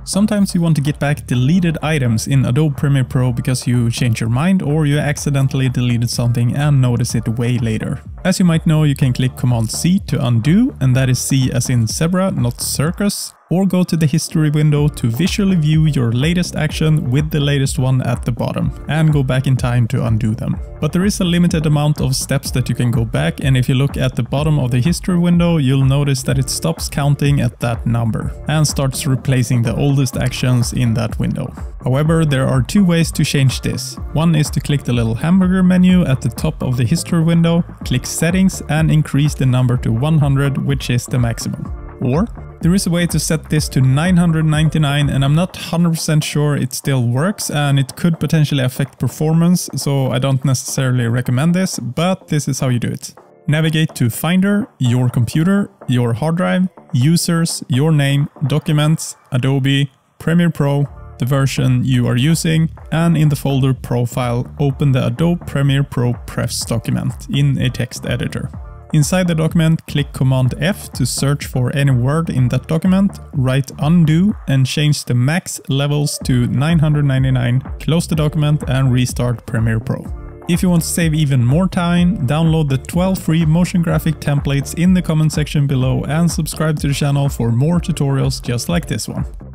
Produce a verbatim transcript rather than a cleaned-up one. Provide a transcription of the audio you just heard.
Sometimes you want to get back deleted items in Adobe Premiere Pro because you change your mind or you accidentally deleted something and notice it way later. As you might know, you can click Command C to undo, and that is C as in zebra, not circus, or go to the history window to visually view your latest action with the latest one at the bottom, and go back in time to undo them. But there is a limited amount of steps that you can go back, and if you look at the bottom of the history window, you'll notice that it stops counting at that number and starts replacing the oldest actions in that window. However, there are two ways to change this. One is to click the little hamburger menu at the top of the history window, click settings and increase the number to one hundred, which is the maximum. Or there is a way to set this to nine hundred ninety-nine, and I'm not one hundred percent sure it still works, and it could potentially affect performance, so I don't necessarily recommend this, but this is how you do it. Navigate to Finder, your computer, your hard drive, users, your name, documents, Adobe, Premiere Pro, the version you are using, and in the folder Profile, open the Adobe Premiere Pro prefs document in a text editor. Inside the document, click Command F to search for any word in that document, write undo and change the max levels to nine hundred ninety-nine, close the document and restart Premiere Pro. If you want to save even more time, download the twelve free motion graphic templates in the comment section below and subscribe to the channel for more tutorials just like this one.